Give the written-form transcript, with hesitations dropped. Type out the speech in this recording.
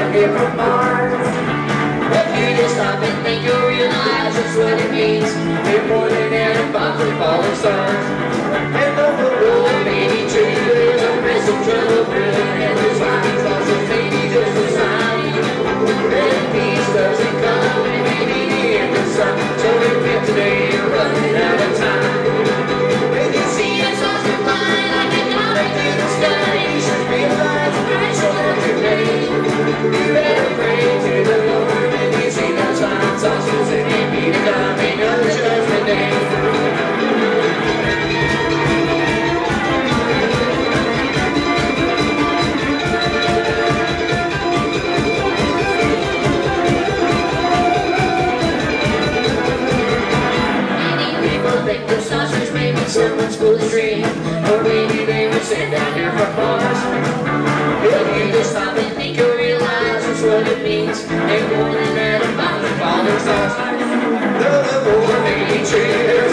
down here from Mars. If you just stop and think, you'll realize just what it means. We're more than air and bombs and falling stars. And the little baby tree, there's a mess of trouble brewing, and this line's also maybe just a sign. And peace doesn't come, and maybe the end of sun. So repent today, you're running out of time. When you see us all flying like an out into the sky, you should realize Christ holds your name. You better pray to the Lord when you see those flying saucers and you meet a coming of the judgment day. Someone's foolish dream, or maybe they were sent down here from Mars. If you just stop and think, you'll realize just what it means. Ain't more than that about the father's house. The war may be true.